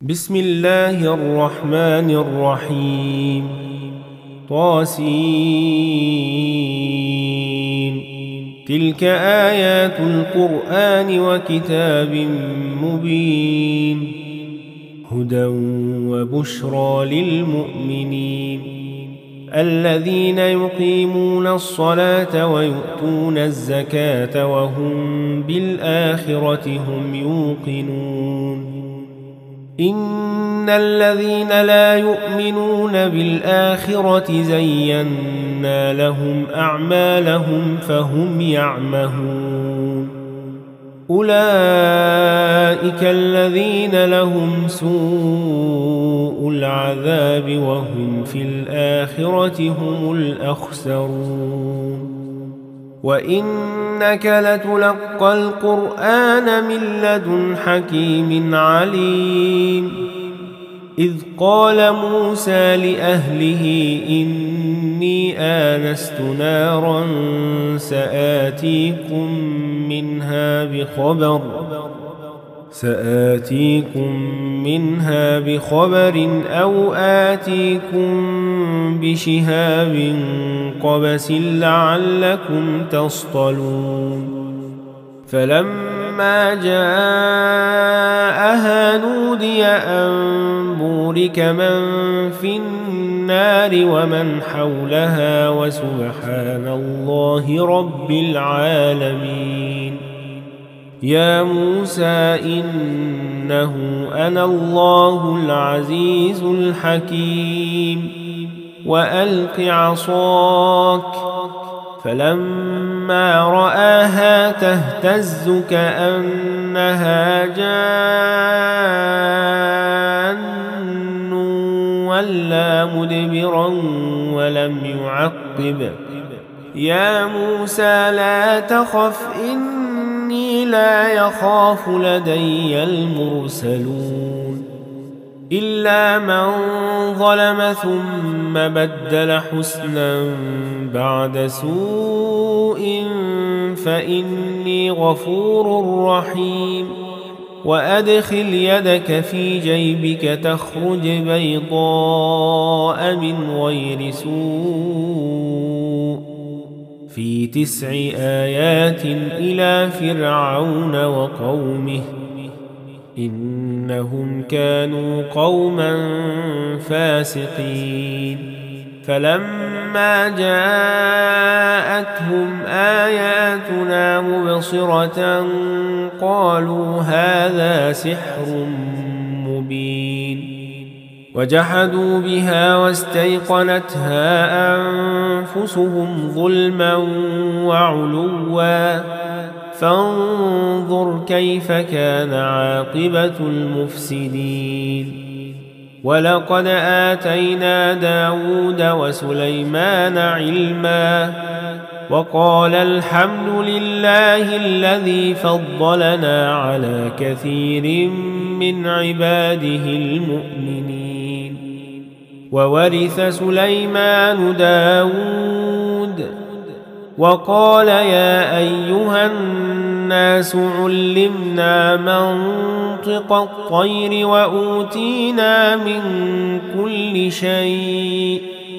بسم الله الرحمن الرحيم. طاسين. تلك آيات القرآن وكتاب مبين، هدى وبشرى للمؤمنين الذين يقيمون الصلاة ويؤتون الزكاة وهم بالآخرة هم يوقنون. إن الذين لا يؤمنون بالآخرة زينا لهم أعمالهم فهم يعمهون. أولئك الذين لهم سوء العذاب وهم في الآخرة هم الأخسرون. وإنك لتلقى القرآن من لدن حكيم عليم. إذ قال موسى لأهله إني آنست نارا سآتيكم منها بخبر أو آتيكم بشهاب قبس لعلكم تصطلون. فلما جاءها نودي أن بورك من في النار ومن حولها وسبحان الله رب العالمين. يا موسى إنه أنا الله العزيز الحكيم. وألق عصاك. فلما رآها تهتز كأنها جان ولا مدبرا ولم يعقب. يا موسى لا تخف إني لا يخاف لدي المرسلون. إلا من ظلم ثم بدل حسنا بعد سوء فإني غفور رحيم. وأدخل يدك في جيبك تخرج بيضاء من غير سوء في 9 آيات إلى فرعون وقومه إنهم كانوا قوما فاسقين. فلما جاءتهم آياتنا مبصرة قالوا هذا سحر مبين. وجحدوا بها واستيقنتها أنفسهم ظلما وعلوا فانظر كيف كان عاقبة المفسدين. ولقد آتينا داود وسليمان علما وقال الحمد لله الذي فضلنا على كثير من عباده المؤمنين. وورث سليمان داود وقال يا أيها الناس علمنا منطق الطير وأوتينا من كل شيء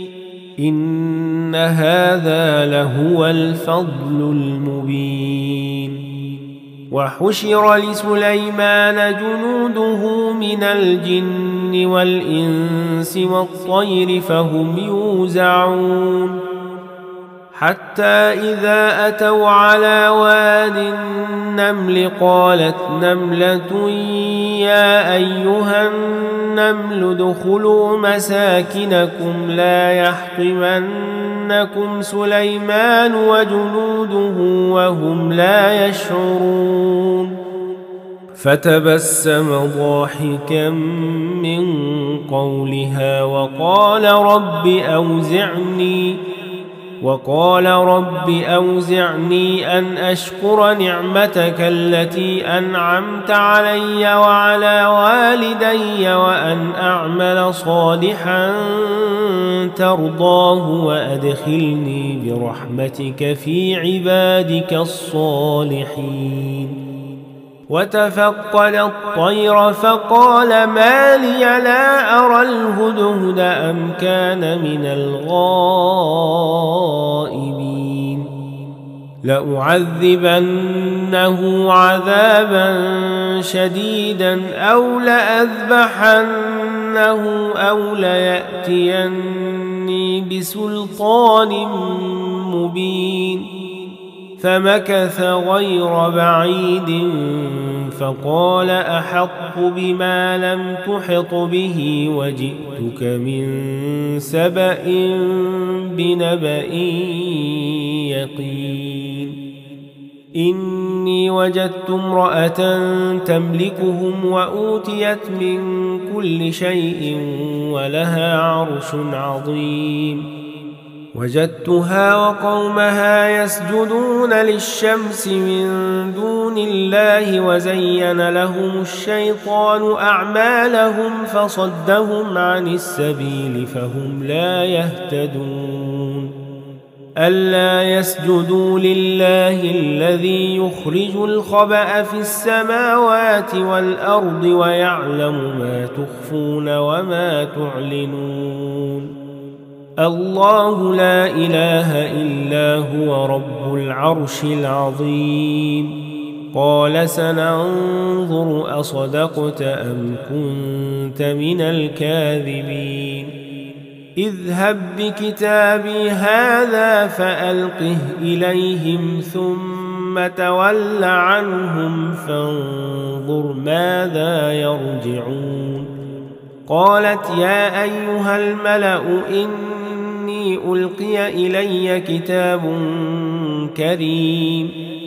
إن هذا لهو الفضل المبين. وحشر لسليمان جنوده من الجن والإنس والطير فهم يوزعون. حتى إذا أتوا على واد النمل قالت نملة يا أيها النمل ادخلوا مساكنكم لا يحطمنكم سليمان وجنوده وهم لا يشعرون. فتبسم ضاحكا من قولها وقال رب أوزعني أن أشكر نعمتك التي أنعمت علي وعلى والدي وأن أعمل صالحا ترضاه وأدخلني برحمتك في عبادك الصالحين. وتفقد الطير فقال ما لي لا أرى الهدهد أم كان من الغائبين لأعذبنه عذابا شديدا أو لأذبحنه أو ليأتيني بسلطان مبين فمكث غير بعيد فقال أحط بما لم تحط به وجئتك من سبأ بنبأ يقين إني وجدت امرأة تملكهم وأوتيت من كل شيء ولها عرش عظيم وجدتها وقومها يسجدون للشمس من دون الله وزين لهم الشيطان أعمالهم فصدهم عن السبيل فهم لا يهتدون ألا يسجدوا لله الذي يخرج الخبأ في السماوات والأرض ويعلم ما تخفون وما تعلنون الله لا إله إلا هو رب العرش العظيم قال سننظر أصدقت أم كنت من الكاذبين اذهب بكتابي هذا فألقه إليهم ثم تول عنهم فانظر ماذا يرجعون قالت يا أيها الملأ إني ألقي إلي كتاب كريم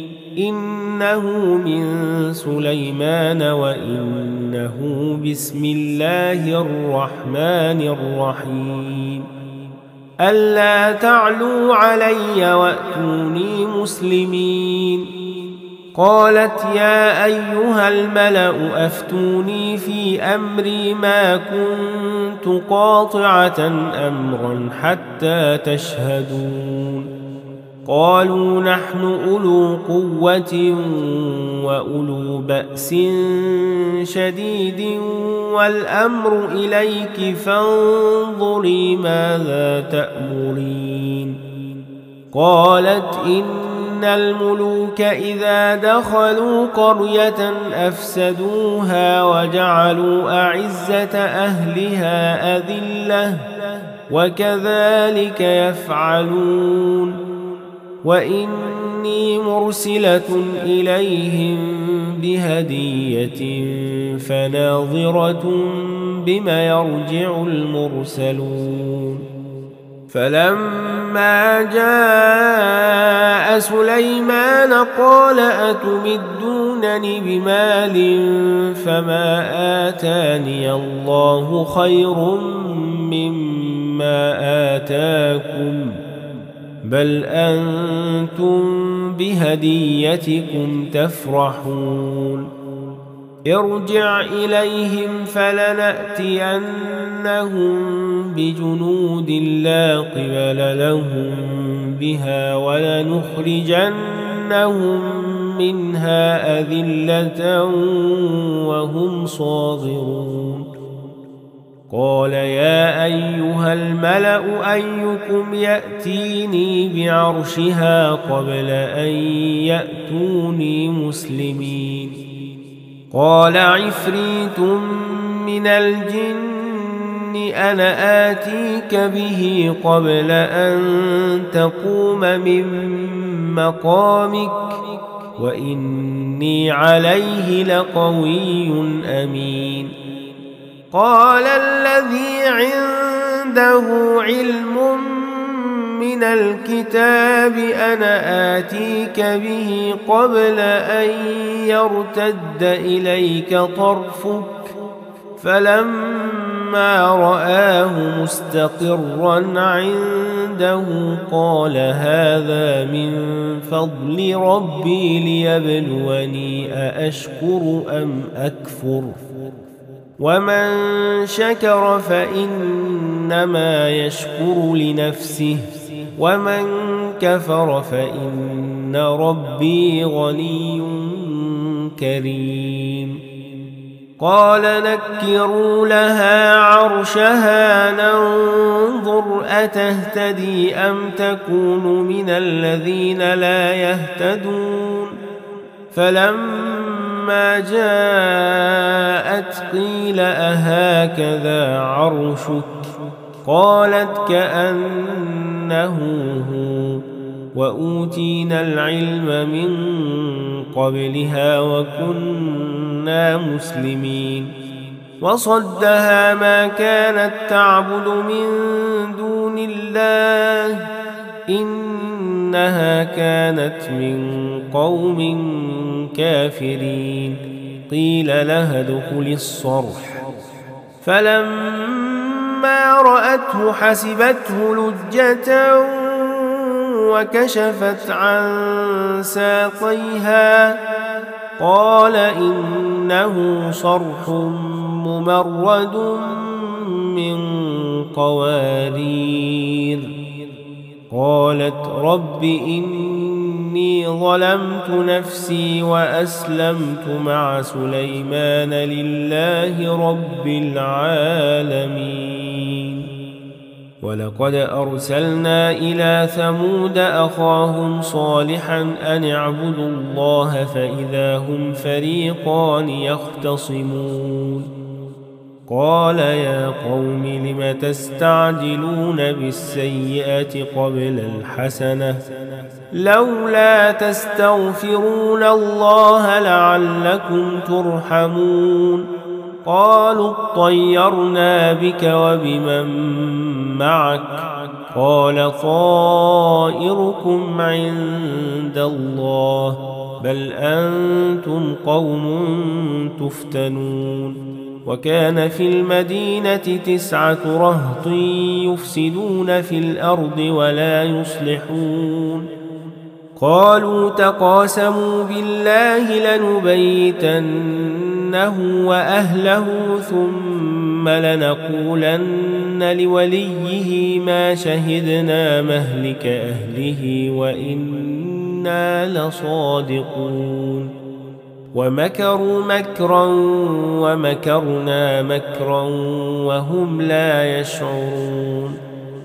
إنه من سليمان وإنه بسم الله الرحمن الرحيم ألا تعلوا علي وأتوني مسلمين قالت يا أيها الملأ أفتوني في أمري ما كنت قاطعة أمرا حتى تشهدون قالوا نحن أولو قوة وأولو بأس شديد والأمر إليك فانظري ماذا تأمرين قالت إن الملوك إذا دخلوا قرية أفسدوها وجعلوا أعزة أهلها أذلة وكذلك يفعلون وإني مرسلة إليهم بهدية فناظرة بما يرجع المرسلون فلما جاء سليمان قال أتمدونني بمال فما آتاني الله خير مما آتاكم بل أنتم بهديتكم تفرحون ارجع إليهم فلنأتينهم بجنود لا قبل لهم بها ولنخرجنهم منها أذلة وهم صاغرون قال يا أيها الملأ أيكم يأتيني بعرشها قبل أن يأتوني مسلمين قال عفريت من الجن أنا آتيك به قبل أن تقوم من مقامك وإني عليه لقوي أمين قال الذي عنده علم من الكتاب أنا آتيك به قبل أن يرتد إليك طرفك فلما رآه مستقرا عنده قال هذا من فضل ربي ليبلوني أأشكر أم أكفر ومن شكر فإنما يشكر لنفسه ومن كفر فإن ربي غني كريم. قال نكروا لها عرشها ننظر أتهتدي أم تكون من الذين لا يهتدون. فلما جاءت قيل أهكذا عرشك قالت كأنه هو وأوتينا العلم من قبلها وكنا مسلمين. وصدها ما كانت تعبد من دون الله إنها كانت من قوم كافرين. قيل لها ادخل الصرح فلما رأته حسبته لجة وكشفت عن ساقيها قال إنه صرح ممرد من قوارير. قالت رب إني ظلمت نفسي وأسلمت مع سليمان لله رب العالمين. ولقد أرسلنا إلى ثمود أخاهم صالحا أن اعبدوا الله فإذا هم فريقان يختصمون. قال يا قوم لم تستعجلون بالسيئة قبل الحسنة لولا تستغفرون الله لعلكم ترحمون. قالوا اطيرنا بك وبمن معك قال طائركم عند الله بل أنتم قوم تفتنون. وكان في المدينة 9 رهط يفسدون في الأرض ولا يصلحون. قالوا تقاسموا بالله لنبيتنه وأهله ثم لنقولن لوليه ما شهدنا مهلك أهله وإنا لصادقون. ومكروا مكرا ومكرنا مكرا وهم لا يشعرون.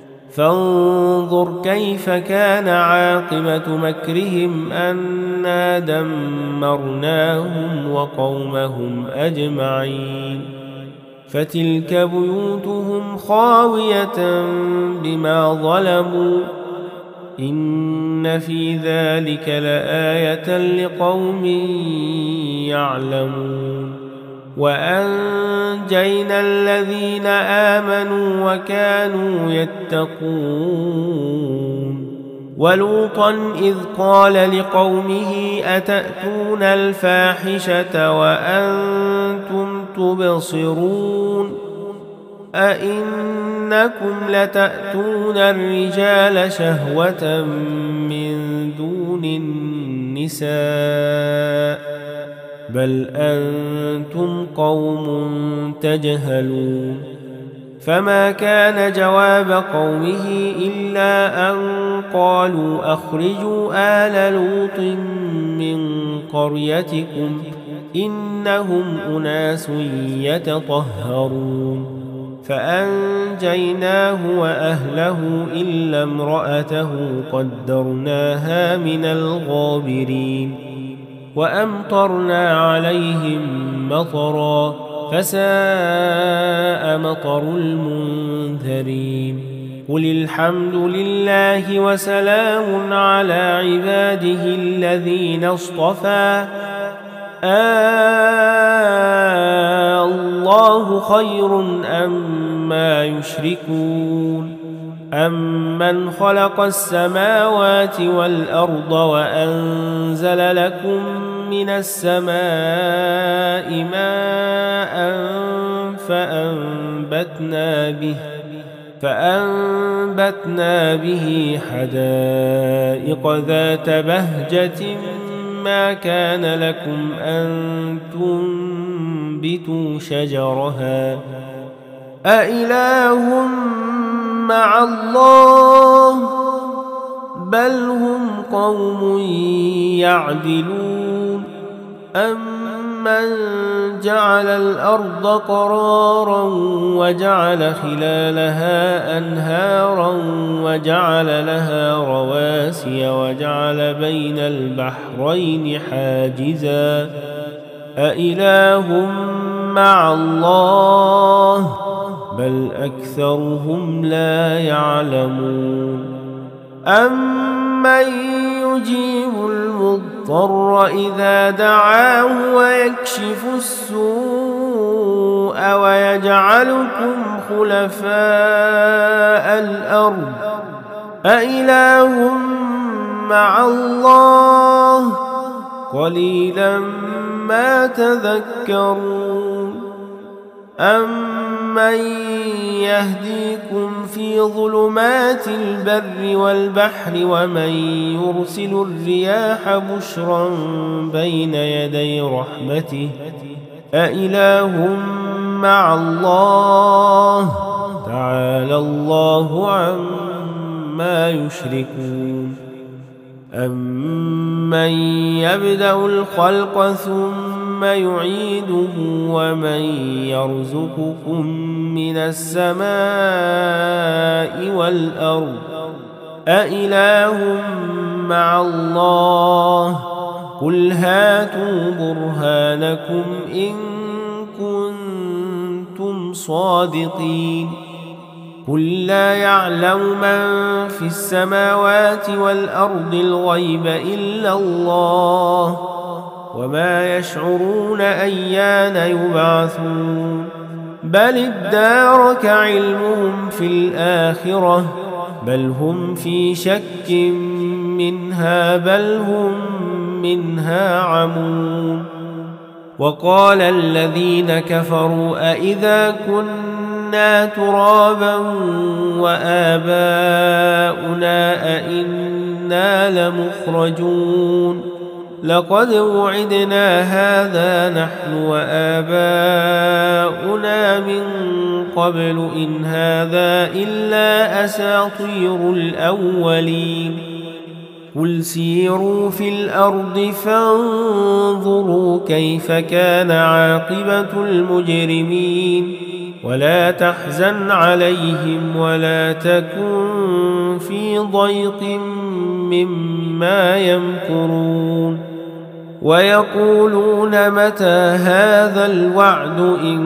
فانظر كيف كان عاقبة مكرهم أنا دمرناهم وقومهم أجمعين. فتلك بيوتهم خاوية بما ظلموا إن في ذلك لآية لقوم يعلمون. وأنجينا الذين آمنوا وكانوا يتقون. ولوطا إذ قال لقومه أتأتون الفاحشة وأنتم تبصرون أئنكم لتأتون الرجال شهوة من دون النساء بل أنتم قوم تجهلون. فما كان جواب قومه إلا أن قالوا أخرجوا آل لوط من قريتكم إنهم أناس يتطهرون. فأنجيناه وأهله إلا امرأته قدرناها من الغابرين. وأمطرنا عليهم مطرا فساء مطر المنذرين. قل الحمد لله وسلام على عباده الذين اصطفى الله خير أما يشركون. أمن خلق السماوات والأرض وأنزل لكم من السماء ماء فأنبتنا به حدائق ذات بهجة ما كان لكم أن تنبتوا شجرها أإله مع الله بل هم قوم يعدلون. جعل الأرض قرارا وجعل خلالها أنهارا وجعل لها رواسي وجعل بين البحرين حاجزا أإله مع الله بل أكثرهم لا يعلمون أمن يجيب المضطر إذا دعاه ويكشف السوء ويجعلكم خلفاء الأرض أإله مع الله قليلا ما تذكرون أمن يهديكم في ظلمات البر والبحر ومن يرسل الرياح بشرا بين يدي رحمته أإله مع الله تعالى الله عما يشركون أمن يبدأ الخلق ثم يعيده ومن يرزقكم من السماء والأرض أإله مع الله قل هاتوا برهانكم إن كنتم صادقين قل لا يعلم من في السماوات والأرض الغيب إلا الله وما يشعرون أيان يبعثون بل ادارك علمهم في الآخرة بل هم في شك منها بل هم منها عمون وقال الذين كفروا أئذا كنا ترابا وآباؤنا أئنا لمخرجون لقد وعدنا هذا نحن وآباؤنا من قبل إن هذا إلا أساطير الأولين قل سيروا في الأرض فانظروا كيف كان عاقبة المجرمين ولا تحزن عليهم ولا تكن في ضيق مما يمكرون ويقولون متى هذا الوعد إن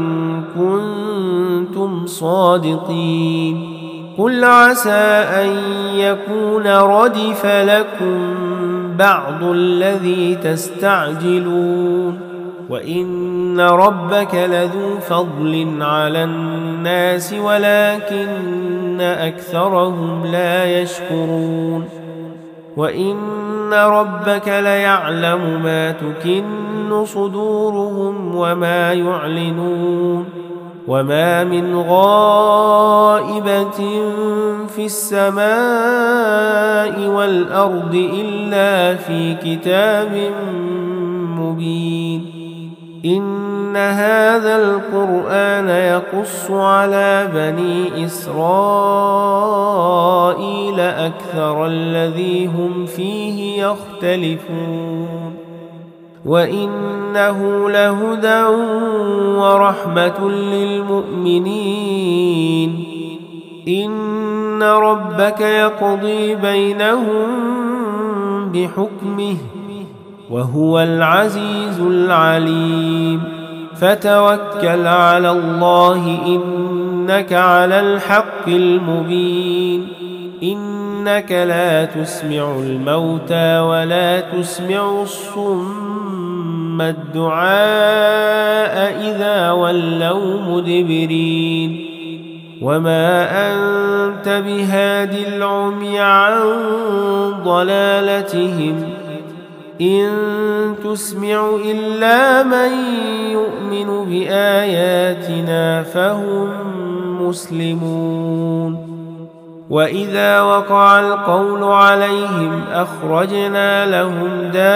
كنتم صادقين قل عسى أن يكون ردف لكم بعض الذي تستعجلون وإن ربك لذو فضل على الناس ولكن أكثرهم لا يشكرون وإن ربك ليعلم ما تكن صدورهم وما يعلنون وما من غائبة في السماء والأرض إلا في كتاب مبين إن هذا القرآن يقص على بني إسرائيل أكثر الذي هم فيه يختلفون وإنه لهدى ورحمة للمؤمنين إن ربك يقضي بينهم بحكمه وهو العزيز العليم فتوكل على الله إنك على الحق المبين إنك لا تسمع الموتى ولا تسمع الصم الدعاء إذا ولوا مدبرين وما أنت بهاد العمي عن ضلالتهم إن تسمع إلا من يؤمن بآياتنا فهم مسلمون وإذا وقع القول عليهم أخرجنا لهم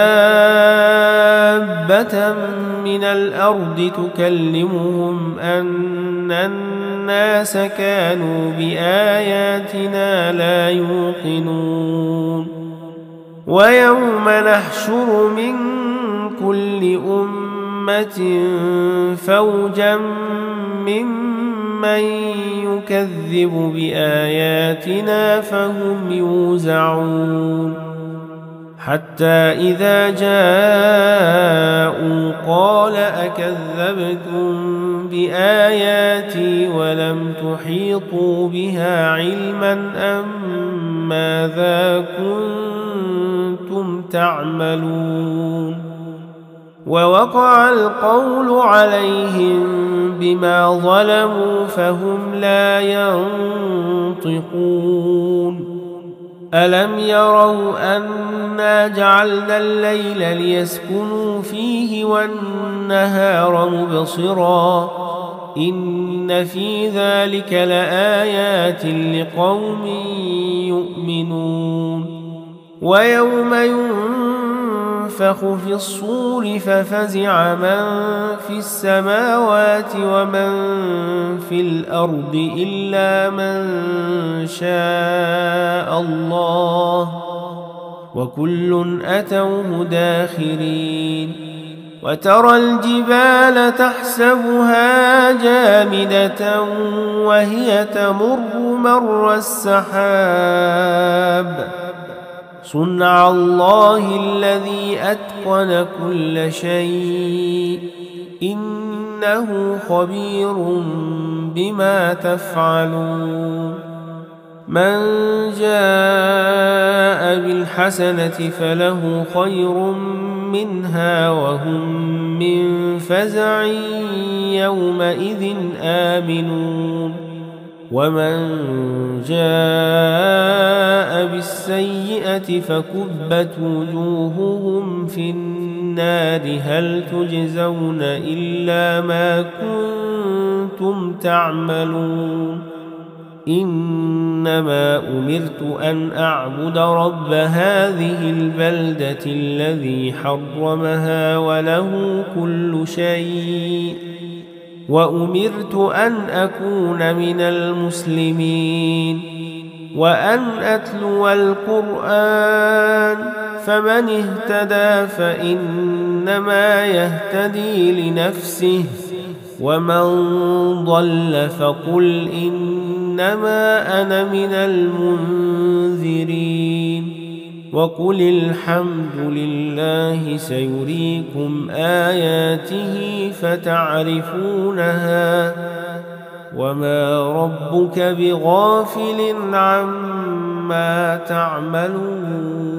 دابة من الأرض تكلمهم أن الناس كانوا بآياتنا لا يوقنون ويوم نحشر من كل أمة أمة فوجا ممن يكذب بآياتنا فهم يوزعون حتى إذا جاءوا قال أكذبتم بآياتي ولم تحيطوا بها علما أم ماذا كنتم تعملون ووقع القول عليهم بما ظلموا فهم لا ينطقون ألم يروا أنا جعلنا الليل ليسكنوا فيه والنهار مبصرا إن في ذلك لآيات لقوم يؤمنون ويوم ينفخ في الصور ففزع من في السماوات ومن في الأرض إلا من شاء الله وكل أتوه داخرين وترى الجبال تحسبها جامدة وهي تمر مر السحاب صنع الله الذي أتقن كل شيء إنه خبير بما تفعلون من جاء بالحسنة فله خير منها وهم من فزع يومئذ آمنون ومن جاء بالسيئة فكبت وجوههم في النار هل تجزون إلا ما كنتم تعملون إنما أمرت أن أعبد رب هذه البلدة الذي حرمها وله كل شيء وأمرت أن أكون من المسلمين وأن أتلو القرآن فمن اهتدى فإنما يهتدي لنفسه ومن ضل فقل إنما أنا من المنذرين وقل الحمد لله سيريكم آياته فتعرفونها وما ربك بغافل عما تعملون